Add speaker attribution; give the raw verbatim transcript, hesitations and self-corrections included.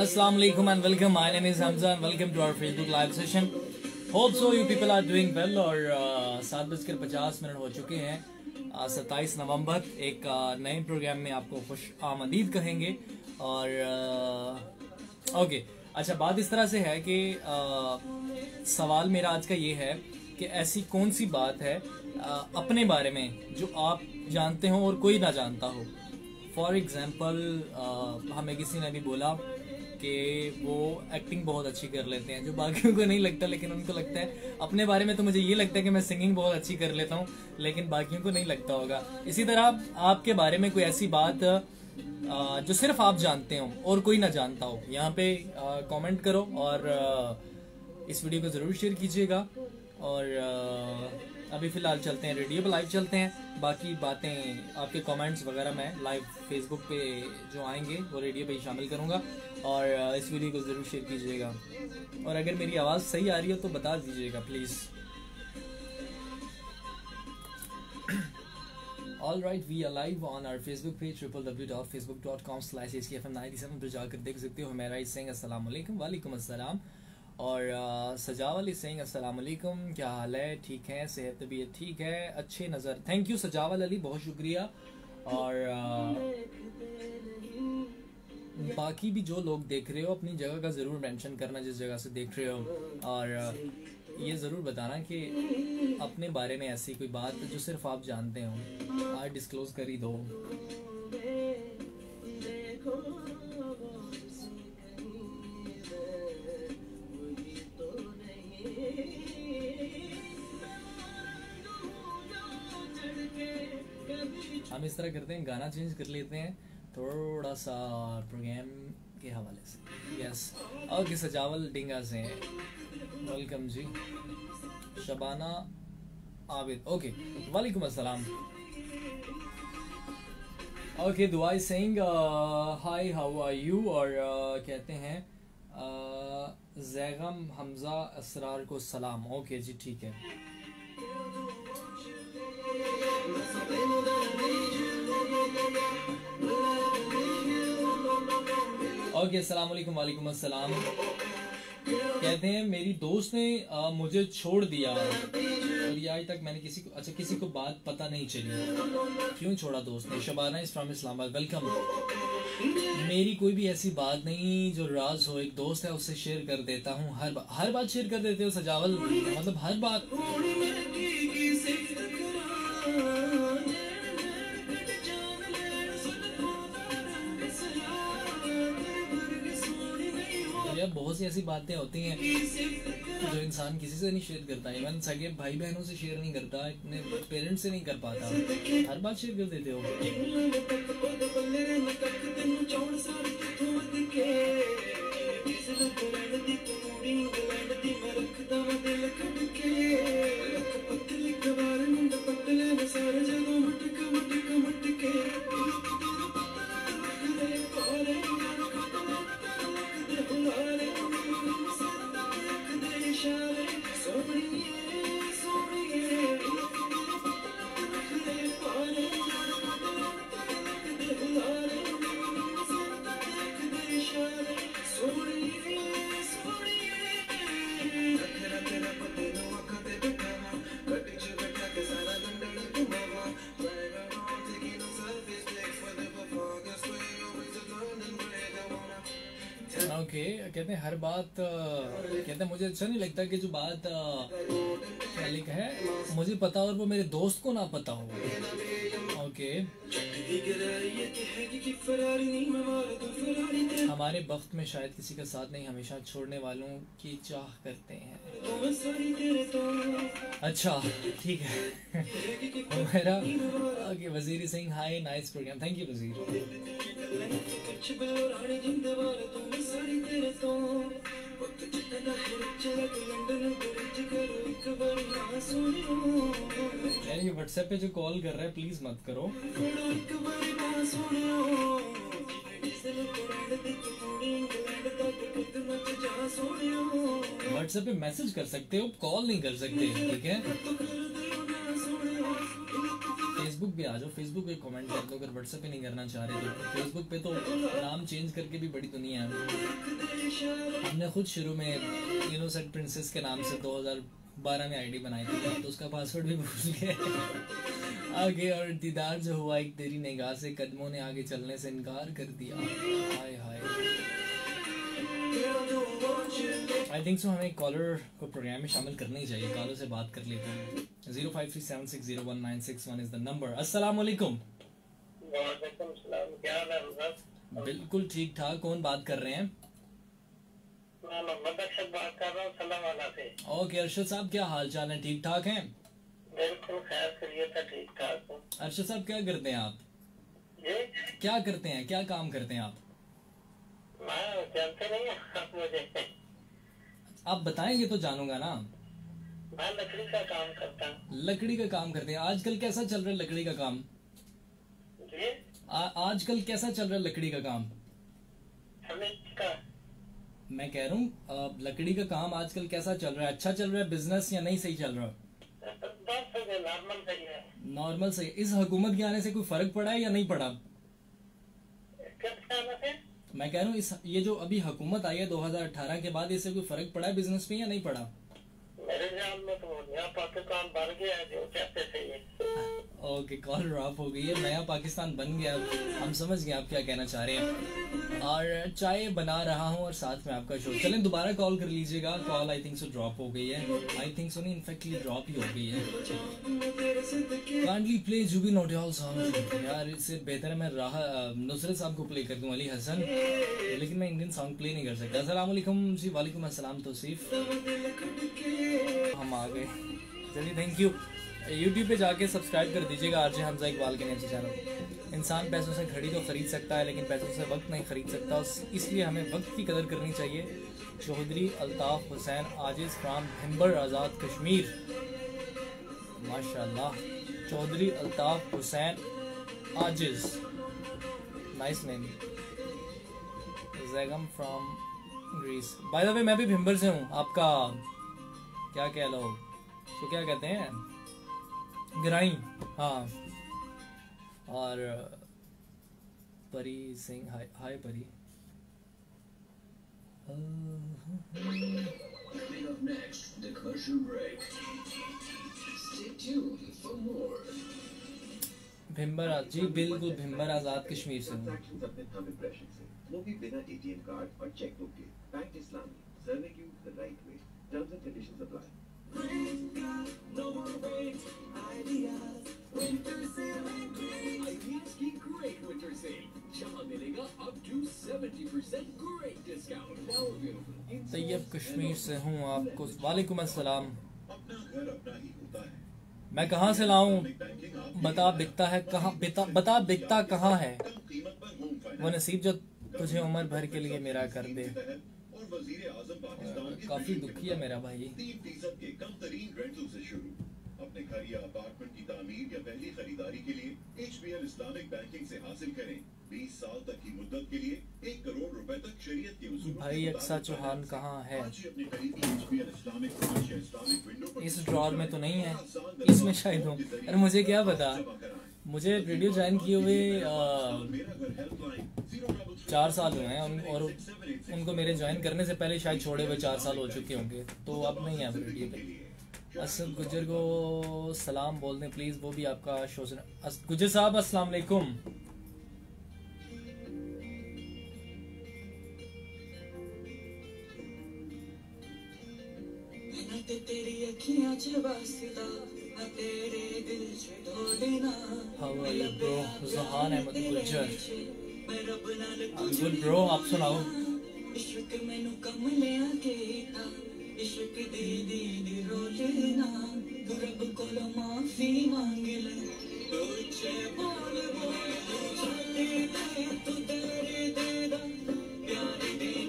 Speaker 1: Assalamu alaikum and welcome. My name is Hamza and welcome to our Facebook live session. Hope so you people are doing well. और सात बजकर पचास minute हो चुके हैं। सत्ताईस नवंबर एक uh, नए प्रोग्राम में आपको खुश आमदीद कहेंगे। और ओके uh, okay, अच्छा बात इस तरह से है कि uh, सवाल मेरा आज का ये है कि ऐसी कौन सी बात है uh, अपने बारे में जो आप जानते हो और कोई ना जानता हो। फॉर एग्जाम्पल uh, हमें किसी ने भी बोला कि वो एक्टिंग बहुत अच्छी कर लेते हैं, जो बाकियों को नहीं लगता लेकिन उनको लगता है। अपने बारे में तो मुझे ये लगता है कि मैं सिंगिंग बहुत अच्छी कर लेता हूँ, लेकिन बाकियों को नहीं लगता होगा। इसी तरह आपके बारे में कोई ऐसी बात आ, जो सिर्फ आप जानते हो और कोई ना जानता हो, यहाँ पे कमेंट करो और आ, इस वीडियो को ज़रूर शेयर कीजिएगा। और आ, अभी फ़िलहाल चलते हैं रेडियो पे लाइव चलते हैं। बाकी बातें आपके कमेंट्स वगैरह मैं लाइव फेसबुक पे जो आएंगे वो रेडियो पे ही शामिल करूँगा। और इस वीडियो को ज़रूर शेयर कीजिएगा। और अगर मेरी आवाज़ सही आ रही हो तो बता दीजिएगा please. All right, we are live on our Facebook page triple W dot facebook dot com slash H K F M ninety seven पर जाकर देख सकते हो। मेरा सिंह अस्सलाम वालेकुम। वालेकुम अस्सलाम। और uh, सजावल सिंह अस्सलाम वालेकुम, क्या हाल है? ठीक है, सेहत तबीयत ठीक है, अच्छे नज़र। थैंक यू सजावल अली, बहुत शुक्रिया। और uh, बाकी भी जो लोग देख रहे हो अपनी जगह का ज़रूर मेंशन करना जिस जगह से देख रहे हो। और uh, ये ज़रूर बताना कि अपने बारे में ऐसी कोई बात जो सिर्फ आप जानते हो, आज डिस्क्लोज कर ही दो। हम इस तरह करते हैं, गाना चेंज कर लेते हैं थोड़ा सा प्रोग्राम के हवाले से। यस ओके, सजावल डिंगा से वेलकम जी। शबाना आबिद ओके, वालेकुम अस्सलाम। Okay, Duai Singh hi, how are you? और uh, कहते हैं uh, जैगम हमजा असरार को सलाम। ओके जी, ठीक है। ओके, अस्सलाम वालेकुम। वालेकुम अस्सलाम। कहते हैं मेरी दोस्त ने आ, मुझे छोड़ दिया और ये आज तक मैंने किसी को अच्छा किसी को बात पता नहीं चली। क्यों छोड़ा दोस्त ने? Shabana is from Islamabad, welcome. मेरी कोई भी ऐसी बात नहीं जो राज हो, एक दोस्त है उससे शेयर कर देता हूँ। हर बा, हर बात शेयर कर देते हो सजावल, मतलब हर बात। बहुत सी ऐसी बातें होती हैं जो इंसान किसी से नहीं शेयर करता, इवन सगे भाई बहनों से शेयर नहीं करता, अपने पेरेंट्स से नहीं कर पाता, हर बात शेयर कर देते हो। ओके okay, कहते हैं हर बात कहते हैं मुझे अच्छा नहीं लगता कि जो बात क्या लिखा है मुझे पता और वो मेरे दोस्त को ना पता हो। Okay okay. हमारे वक्त में शायद किसी का साथ नहीं, हमेशा छोड़ने वालों की चाह करते हैं। अच्छा ठीक है। मेरा okay, Wazir Singh hi, nice programme, thank you Wazir. यार ये व्हाट्सएप पे जो कॉल कर रहा है प्लीज मत करो। व्हाट्सएप पे मैसेज कर सकते हो, कॉल नहीं कर सकते, ठीक है? फेसबुक भी आ जाओ, फेसबुक पे कमेंट कर दो अगर व्हाट्सएप पे नहीं करना चाह रहे तो। फेसबुक पे तो नाम चेंज करके भी बड़ी दुनिया है। हमने खुद शुरू में इनोसेंट प्रिंसेस के नाम से दो हज़ार बारह में आईडी बनाई थी, तो उसका पासवर्ड भी भूल गए। आगे और दीदार जो हुआ एक तेरी निगाह से, कदमों ने आगे चलने से इनकार कर दिया। हाय हाय, आई थिंक सो हमें कॉलर को प्रोग्राम में शामिल करना ही चाहिए। कॉलर से बात कर लेते हैं। Zero five three seven six zero one nine six one is the number. अस्सलाम वालेकुम।
Speaker 2: वालेकुम सलाम, क्या हाल है?
Speaker 1: बिल्कुल ठीक ठाक। कौन बात कर रहे हैं?
Speaker 2: मैं मोहम्मद अरशद बात कर रहा हूँ सलावाला से।
Speaker 1: ओके अरशद साहब, क्या हाल चाल है? ठीक ठाक हैं?
Speaker 2: बिल्कुल खैर खैरियत है, ठीक ठाक हूँ।
Speaker 1: अरशद साहब क्या करते हैं आप?
Speaker 2: जी
Speaker 1: क्या करते हैं, क्या काम करते हैं आप?
Speaker 2: मैं जानते नहीं हैं आप मुझे?
Speaker 1: आप बताएंगे तो जानूंगा ना।
Speaker 2: मैं लकड़ी का काम करता हूँ।
Speaker 1: लकड़ी का काम करते हैं। आजकल कैसा चल रहा है लकड़ी का काम?
Speaker 2: जी
Speaker 1: आ, आजकल कैसा चल रहा है लकड़ी का काम?
Speaker 2: हमें का
Speaker 1: मैं कह रहा हूँ लकड़ी का काम आजकल कैसा चल रहा है? अच्छा चल रहा है बिजनेस या नहीं सही चल रहा?
Speaker 2: बस नॉर्मल सही है।
Speaker 1: नॉर्मल सही। इस हुकूमत के आने से कोई फर्क पड़ा है या नहीं पड़ा?
Speaker 2: किस आने से?
Speaker 1: मैं कह रहा हूँ इस ये जो अभी हुकूमत आई है दो हज़ार अठारह के बाद, इससे कोई फर्क पड़ा है बिजनेस पे या नहीं पड़ा?
Speaker 2: मेरे ख्याल में तो नया पाकिस्तान बन गया है जो कहते थे ये।
Speaker 1: ओके, कॉल ड्रॉप हो गई है। नया पाकिस्तान बन गया। हम समझ गए आप क्या कहना चाह रहे हैं। और चाय बना रहा हूँ और साथ में आपका शो। चलें दोबारा कॉल कर लीजिएगा। Call I think so drop हो गई है। आई थिंक सो नहीं, इनफैक्टली ड्रॉप ही हो गई है। Kindly play Jubin Nautiyal song. यार इससे बेहतर है मैं राह नुसरत साहब को प्ले कर दूं, अली हसन, लेकिन मैं इंडियन सॉन्ग प्ले नहीं कर सकता। अस्सलाम वालेकुम जी। वालेकुम अस्सलाम तौसीफ। हम आ गए। चलिए थैंक यू। यूट्यूब पे जाके सब्सक्राइब कर दीजिएगा आरजे हमजा इकबाल के नाम से चैनल। इंसान पैसों से घड़ी तो खरीद सकता है लेकिन पैसों से वक्त नहीं खरीद सकता, इसलिए हमें वक्त की कदर करनी चाहिए। चौधरी अल्ताफ हुसैन आजिज फ्राम भिम्बर आज़ाद कश्मीर। माशाल्लाह, Chaudhary Altaf Hussain Aajiz, nice name. Zaigham from Greece. By the way मैं भी भिम्बर से हूँ। आपका क्या कह लो तो क्या कहते हैं, गिराई। हाँ, और परी सिंह। हाय हाय परी। भिम्बर जी, बिल्कुल भिम्बर आजाद कश्मीर से हूँ।
Speaker 3: वो भी बिना एटीएम कार्ड और चेकबुक के। Bank Islami, serving you the right way. Terms and conditions apply.
Speaker 1: Tayyab Kashmir से हूँ। आपको वालेकुम अस्सलाम। मैं कहाँ से लाऊं? बता बिकता है कहाँ? बता बिकता कहाँ है? वो नसीब जो तुझे उम्र भर के लिए मेरा कर दे। काफी दुखी है मेरा भाई।
Speaker 3: अपने घर या अपार्टमेंट की तामीर या पहली खरीदारी के लिए H B L Islamic banking से हासिल करें बीस साल तक की मुद्दत के लिए एक करोड़ रुपए तक शरीयत के उसूलों
Speaker 1: भाई अक्सा चौहान कहाँ है?
Speaker 3: इस
Speaker 1: इस ड्रॉर में तो नहीं है, इसमें शायद हो। अरे मुझे क्या पता, मुझे रेडियो ज्वाइन किए हुए चार साल हुए हैं और उनको मेरे ज्वाइन करने से पहले शायद छोड़े हुए चार साल हो चुके होंगे, तो अब नहीं है रेडियो पे। असद गुजर को सलाम बोल दें प्लीज, वो भी आपका शो सुना। गुजर साहब अस्सलाम वालेकुम। How are you bro? ज़हान Ahmad गुजर। I'm good bro, आप सुनाओ।